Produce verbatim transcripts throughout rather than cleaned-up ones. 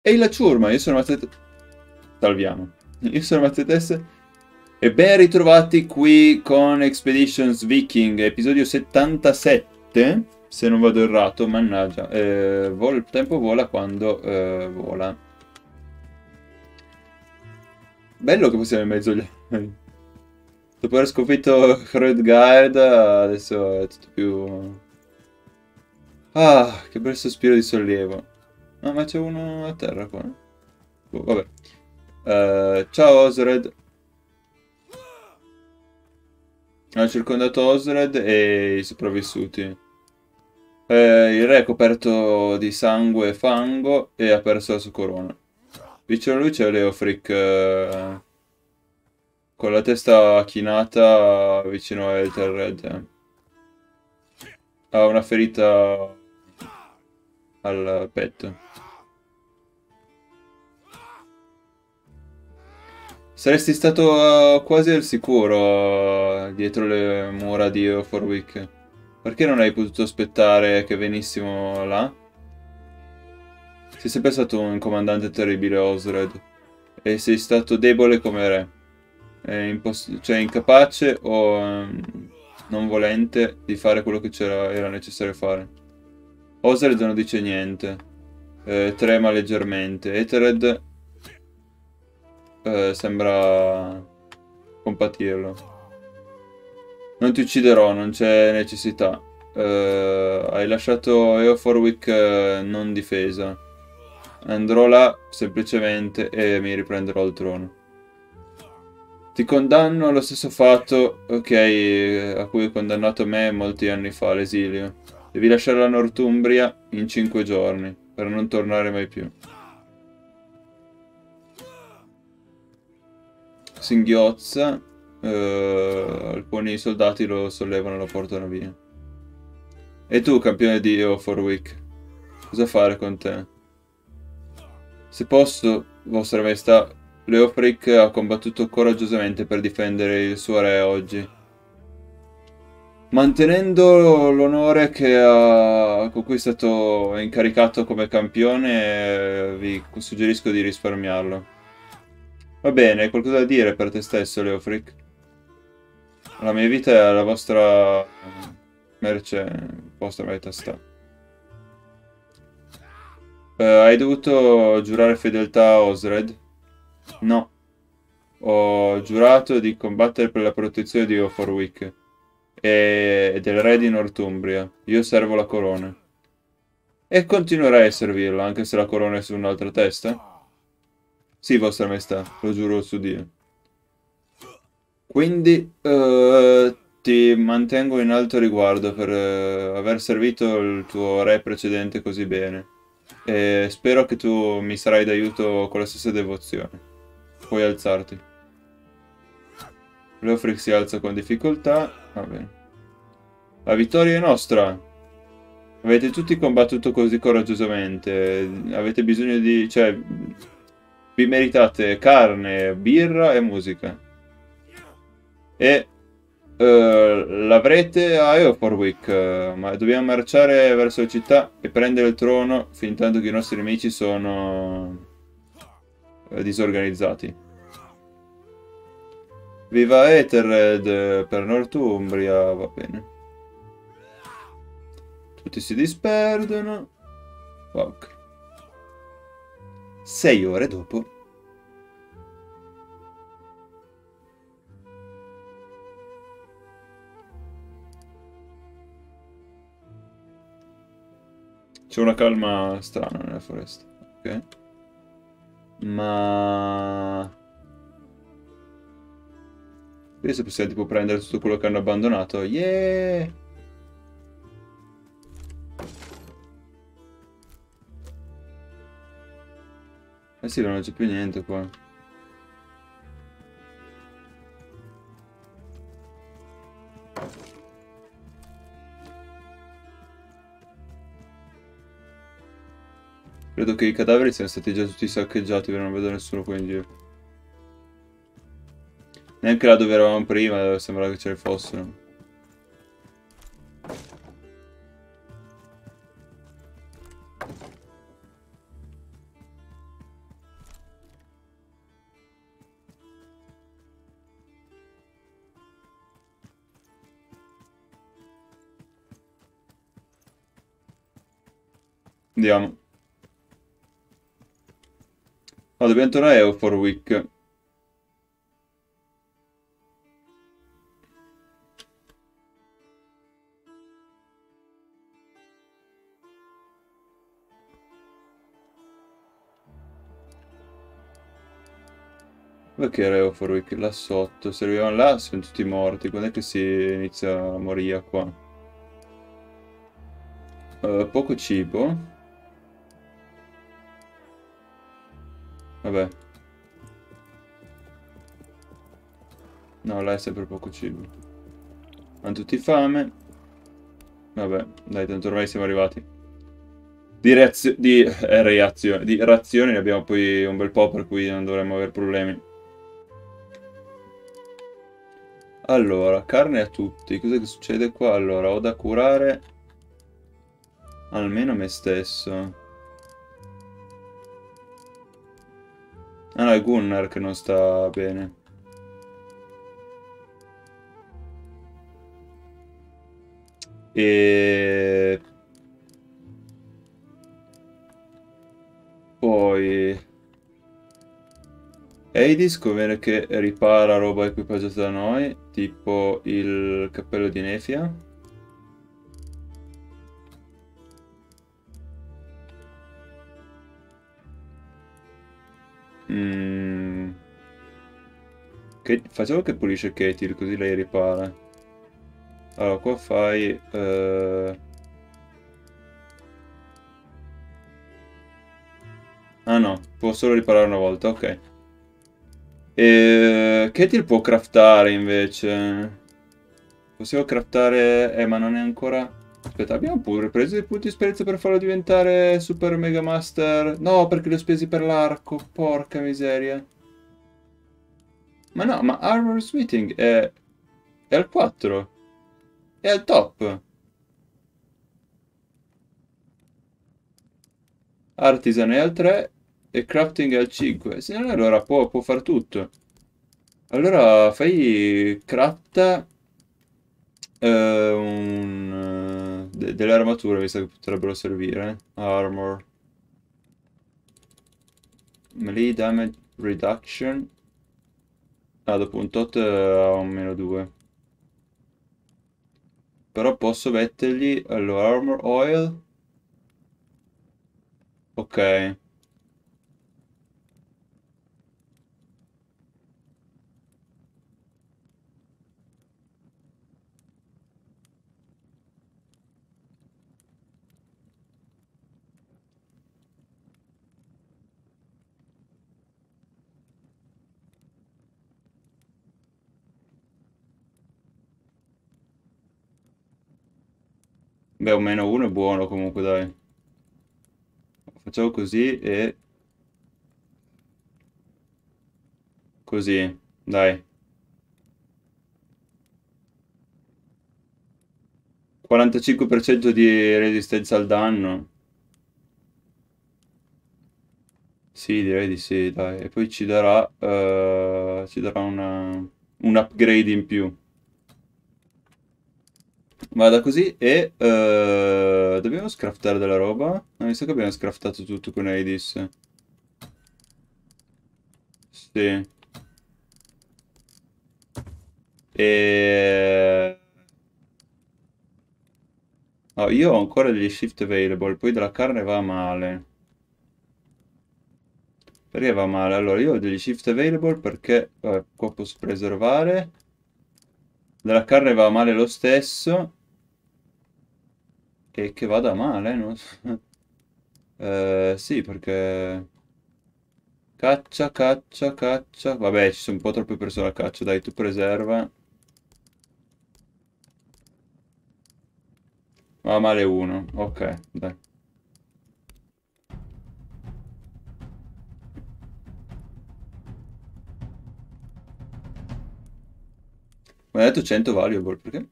Ehi la ciurma, io sono Mazzete... Salviamo. Io sono Mazzetess e ben ritrovati qui con Expeditions Viking, episodio settantasette, se non vado errato, mannaggia. Eh, vol il tempo vola quando eh, vola. Bello che possiamo in mezzo agli... Dopo aver sconfitto Hrothgar, adesso è tutto più... Ah, che bel sospiro di sollievo. Ah, ma c'è uno a terra qua. Oh, vabbè. Uh, ciao Osred. Ha circondato Osred e i sopravvissuti. Eh, il re è coperto di sangue e fango e ha perso la sua corona. Vicino a lui c'è Leofric eh, con la testa chinata vicino a Ethelred. Ha una ferita al petto. Saresti stato uh, quasi al sicuro uh, dietro le mura di Oforwick. Perché non hai potuto aspettare che venissimo là? Sei sempre stato un comandante terribile, Osred. E sei stato debole come re. È cioè incapace o um, non volente di fare quello che era necessario fare. Osred non dice niente. Eh, trema leggermente. Ethelred eh, sembra compatirlo. Non ti ucciderò, non c'è necessità. Uh, hai lasciato Eoforwick uh, non difesa. Andrò là semplicemente e mi riprenderò il trono. Ti condanno allo stesso fatto ok, a cui hai condannato me molti anni fa, l'esilio. Devi lasciare la Northumbria in cinque giorni, per non tornare mai più. Singhiozza. Uh, alcuni soldati lo sollevano e lo portano via. E tu, campione di Eoforwick, cosa fare con te? Se posso, vostra maestà, Leofric ha combattuto coraggiosamente per difendere il suo re oggi. Mantenendo l'onore che ha, con cui è stato incaricato come campione, vi suggerisco di risparmiarlo. Va bene, hai qualcosa da dire per te stesso, Leofric? La mia vita è la vostra merce, vostra maestà. Uh, hai dovuto giurare fedeltà a Osred? No. Ho giurato di combattere per la protezione di Oforwick e, e del re di Northumbria. Io servo la corona. E continuerai a servirla, anche se la corona è su un'altra testa? Sì, vostra maestà, lo giuro su Dio. Quindi uh, ti mantengo in alto riguardo per uh, aver servito il tuo re precedente così bene. E spero che tu mi sarai d'aiuto con la stessa devozione. Puoi alzarti. Leofric si alza con difficoltà. Va bene. La vittoria è nostra. Avete tutti combattuto così coraggiosamente. Avete bisogno di... cioè... vi meritate carne, birra e musica. E... Uh, l'avrete a Eoforwick, uh, ma dobbiamo marciare verso la città e prendere il trono fin tanto che i nostri nemici sono uh, disorganizzati. Viva Ethelred per Northumbria, va bene. Tutti si disperdono. Ok. Sei ore dopo. C'è una calma strana nella foresta, ok? Ma... vedi se possiamo tipo prendere tutto quello che hanno abbandonato. Yeah! Eh sì, non c'è più niente qua. Credo che i cadaveri siano stati già tutti saccheggiati per non vedere nessuno qua in giro. Neanche là dove eravamo prima sembrava che ce ne fossero. Andiamo. Oh, dobbiamo tornare a Forwick. Dov'è che era Euphoric? Là sotto. Se arriviamo là sono tutti morti. Quando è che si inizia a morire qua? Uh, poco cibo. Vabbè. No, là è sempre poco cibo. Hanno tutti fame. Vabbè, dai, tanto ormai siamo arrivati. Di reazioni... Di eh, reazioni... Di razioni ne abbiamo poi un bel po', per cui non dovremmo avere problemi. Allora, carne a tutti. Cos'è che succede qua? Allora, ho da curare almeno me stesso. Ah no, è Gunnar che non sta bene. E... Poi... Hades conviene che ripara roba equipaggiata da noi, tipo il cappello di Nefia. Mm. Che... Facciamo che pulisce Ketil, così lei ripara. Allora, qua fai... Uh... Ah no, può solo riparare una volta, ok. E... Ketil può craftare invece. Possiamo craftare... Eh, ma non è ancora... Aspetta, abbiamo pure preso i punti di esperienza per farlo diventare Super Mega Master. No, perché li ho spesi per l'arco. Porca miseria. Ma no, ma Armor Smithing è... è al quattro. È al top. Artisan è al tre e Crafting è al cinque. Sì, allora può, può far tutto. Allora fai cratta eh, un, de- delle armature, visto che potrebbero servire. Armor. Melee damage reduction. Ah, dopo un tot ha un meno due. Però posso mettergli allora armor oil. Ok. Beh, un meno uno è buono comunque, dai. Facciamo così e così, dai. quarantacinque per cento di resistenza al danno. Sì, direi di sì, dai. E poi ci darà, eh, ci darà una, un upgrade in più. Vada così e eh, dobbiamo scraftare della roba? No, mi sa che abbiamo scraftato tutto con Hades. Sì. E... No, io ho ancora degli shift available, poi della carne va male. Perché va male? Allora, io ho degli shift available perché vabbè, qua posso preservare. Della carne va male lo stesso. E che vada male, non so. Eh, sì, perché... Caccia, caccia, caccia. Vabbè, ci sono un po' troppe persone a caccia, dai, tu preserva. Va male uno, ok, dai. Mi ha detto cento valuable, perché?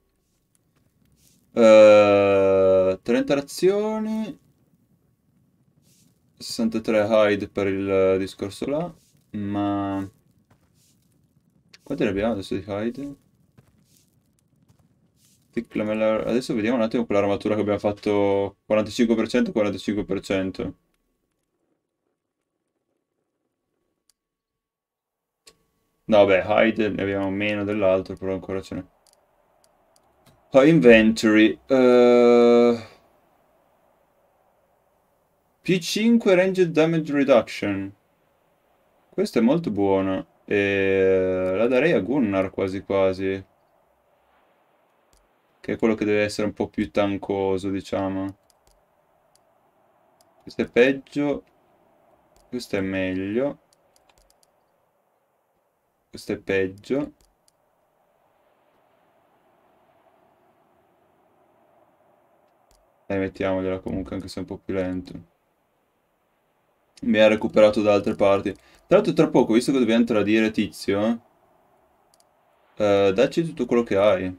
Eh, trenta razioni, sessantatré hide per il discorso là, ma... Quanti ne abbiamo adesso di hide? Adesso vediamo un attimo quell'armatura che abbiamo fatto quarantacinque per cento, quarantacinque per cento. No, beh, hide ne abbiamo meno dell'altro, però ancora ce n'è. High inventory. Uh... più cinque ranged damage reduction. Questo è molto buono. E la darei a Gunnar quasi quasi. Che è quello che deve essere un po' più tancoso, diciamo. Questo è peggio. Questo è meglio. Questo è peggio. Dai, mettiamogliela comunque anche se è un po' più lento. Mi ha recuperato da altre parti. Tra l'altro tra poco, visto che dobbiamo tradire Tizio, eh, dacci tutto quello che hai.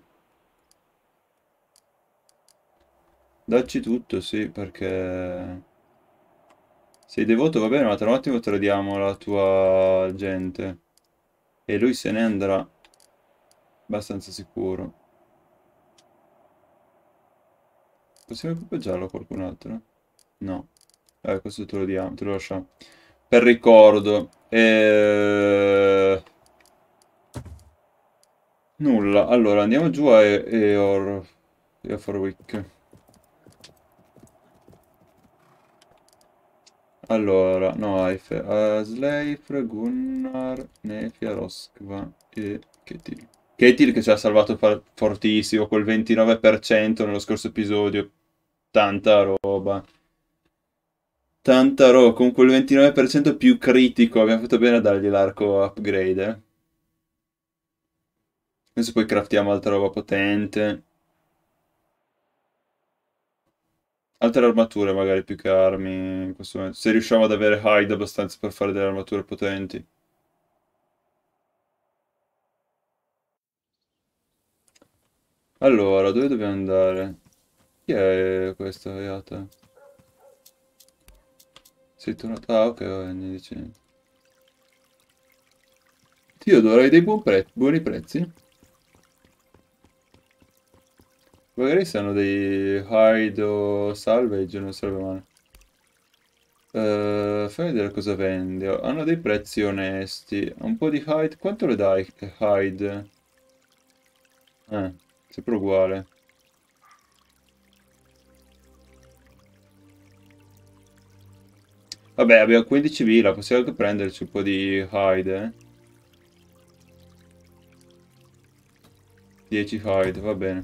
Dacci tutto, sì, perché... Sei devoto, va bene, ma tra un attimo tradiamo la tua gente. E lui se ne andrà. Abbastanza sicuro. Possiamo equipaggiarlo a qualcun altro? No. Eh, questo te lo diamo, te lo lasciamo. Per ricordo. E... Nulla. Allora, andiamo giù a e Eor... Eoforwick. Allora, no, Aife. Uh, Sleipr, Gunnar, Nefia, Roskva e Ketil. Ketil che ci ha salvato fortissimo, quel ventinove per cento nello scorso episodio. Tanta roba. Tanta roba, con quel ventinove per cento più critico. Abbiamo fatto bene a dargli l'arco upgrade, eh. Adesso poi craftiamo altra roba potente. Altre armature magari più che armi in questo momento. Se riusciamo ad avere hide abbastanza per fare delle armature potenti. Allora, dove dobbiamo andare? Chi è questa Beata? Sei tornato... Ah, ok, va bene, dici. Theodore, hai dei buon pre- buoni prezzi? Magari se hanno dei hide o salvage, non sarebbe male. Uh, fammi vedere cosa vende. Hanno dei prezzi onesti. Un po' di hide. Quanto le dai hide? Eh, sempre uguale. Vabbè, abbiamo quindicimila, possiamo anche prenderci un po' di hide, eh. dieci hide, va bene.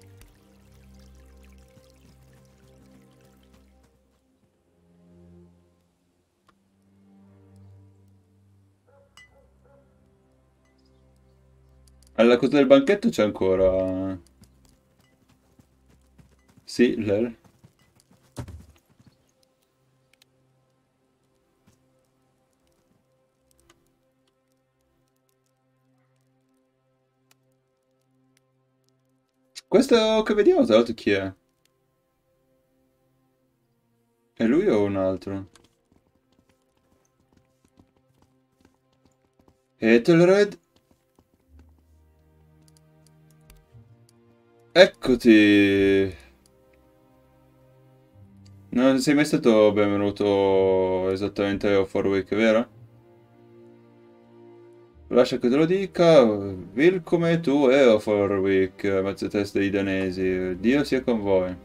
Alla cosa del banchetto c'è ancora... Sì, l'R. Questo che vediamo, tra l'altro, chi è? È lui o un altro? Ethelred? Eccoti! Non sei mai stato benvenuto esattamente a Warwick, vero? Lascia che te lo dica, vil come tu e a Warwick, mezzeteste dei danesi. Dio sia con voi.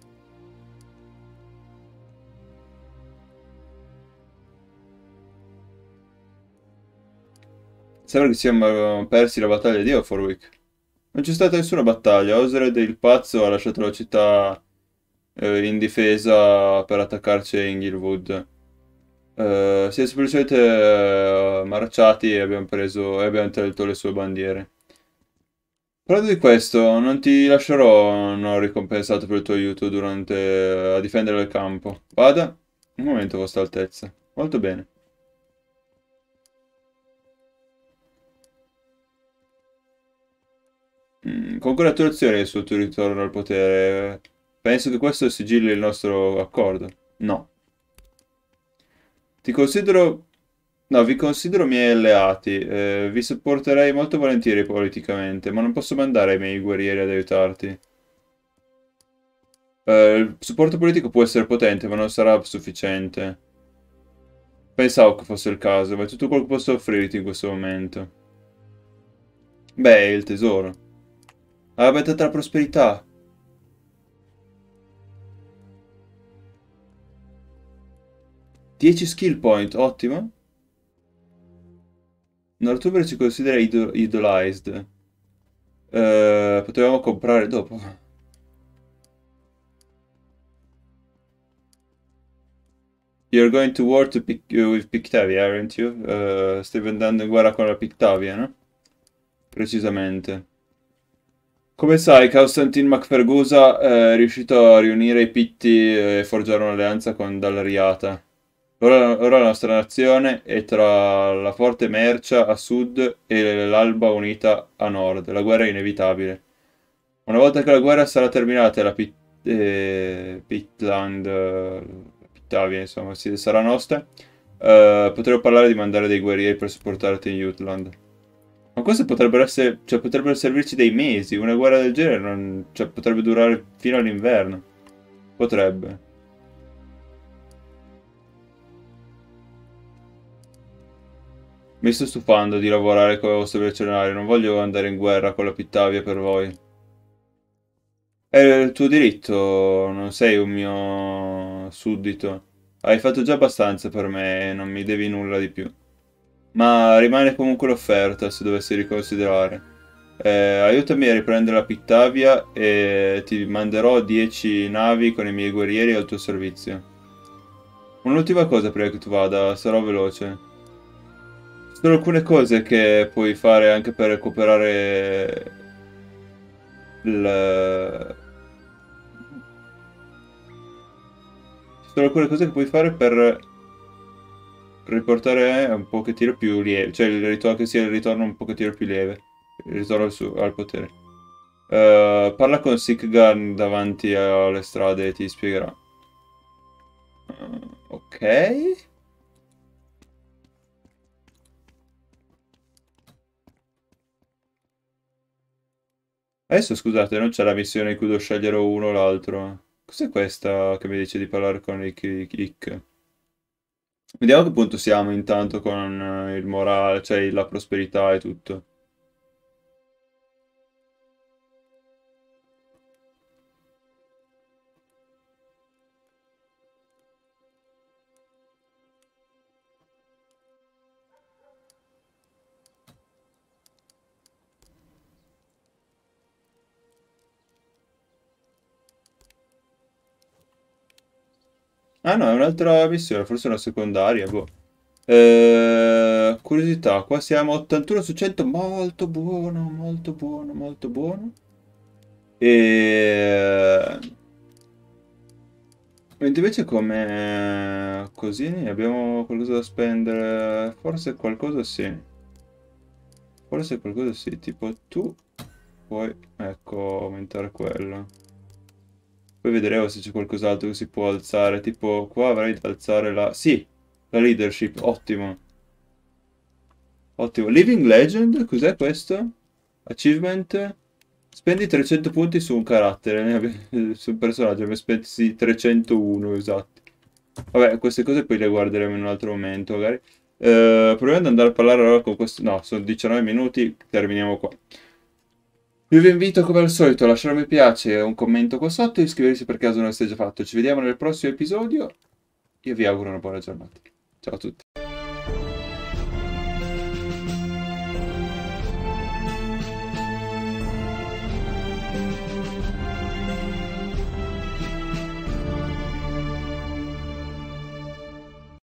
Sembra che siamo persi la battaglia di Warwick. Non c'è stata nessuna battaglia. Osred il pazzo ha lasciato la città eh, in difesa per attaccarci a Inglewood. Eh, si è semplicemente eh, marciati e abbiamo preso e abbiamo tolto le sue bandiere. Parlando di questo, non ti lascerò non ricompensato per il tuo aiuto durante a difendere il campo. Vada, un momento, Vostra Altezza. Molto bene. Mm, congratulazioni sul tuo ritorno al potere. Penso che questo sigilli il nostro accordo. No. Ti considero... No, vi considero miei alleati. Eh, vi supporterei molto volentieri politicamente, ma non posso mandare i miei guerrieri ad aiutarti. Eh, il supporto politico può essere potente, ma non sarà sufficiente. Pensavo che fosse il caso, ma è tutto quello che posso offrirti in questo momento. Beh, il tesoro. Ah, beh, tanta la prosperità. dieci skill point, ottimo. Northuber ci considera ido idolized. Eh, potevamo comprare dopo. You're going to war to pick, uh, with Pictavia, aren't you? Uh, stai andando in guerra con la Pictavia, no? Precisamente. Come sai, Constantin MacFergusa è riuscito a riunire i Pitti e forgiare un'alleanza con Dall'Ariata. Ora, ora la nostra nazione è tra la forte Mercia a sud e l'Alba unita a nord. La guerra è inevitabile. Una volta che la guerra sarà terminata e la Pit, eh, Pitland, eh, Pittavia, insomma, sì, sarà nostra, eh, potremo parlare di mandare dei guerrieri per supportarti in Jutland. Ma queste potrebbero essere, cioè, potrebbero servirci dei mesi. Una guerra del genere non, cioè, potrebbe durare fino all'inverno. Potrebbe. Mi sto stufando di lavorare come vostro mercenario. Non voglio andare in guerra con la Pittavia per voi. È il tuo diritto, non sei un mio suddito. Hai fatto già abbastanza per me e non mi devi nulla di più. Ma rimane comunque l'offerta se dovessi riconsiderare. Eh, aiutami a riprendere la Pittavia e ti manderò dieci navi con i miei guerrieri al tuo servizio. Un'ultima cosa prima che tu vada, sarò veloce. Ci sono alcune cose che puoi fare anche per recuperare il... Ci sono alcune cose che puoi fare per riportare un pochettino più lieve, cioè il ritorno che sia il ritorno un pochettino più lieve, il ritorno su, al potere. Uh, parla con Sickgun davanti alle strade e ti spiegherà. Uh, ok. Adesso scusate, non c'è la missione in cui devo scegliere uno o l'altro. Cos'è questa che mi dice di parlare con Ick? Ick? Vediamo a che punto siamo intanto con eh, il morale, cioè la prosperità e tutto. Ah no, è un'altra missione, forse una secondaria, boh. Eh, curiosità, qua siamo ottantuno su cento, molto buono, molto buono, molto buono. E... Mentre invece come così abbiamo qualcosa da spendere, forse qualcosa sì. Forse qualcosa sì, tipo tu puoi, ecco, aumentare quello. Poi vedremo se c'è qualcos'altro che si può alzare, tipo qua avrei da alzare la... Sì, la leadership, ottimo. Ottimo. Living Legend, cos'è questo? Achievement? Spendi trecento punti su un carattere, ne abbi- su un personaggio, ne spendi trecentouno, esatti. Vabbè, queste cose poi le guarderemo in un altro momento, magari. Eh, proviamo ad andare a parlare allora con questo... No, sono diciannove minuti, terminiamo qua. Io vi invito come al solito a lasciare un mi piace e un commento qua sotto e iscriversi per caso non sia già fatto. Ci vediamo nel prossimo episodio. Io vi auguro una buona giornata. Ciao a tutti.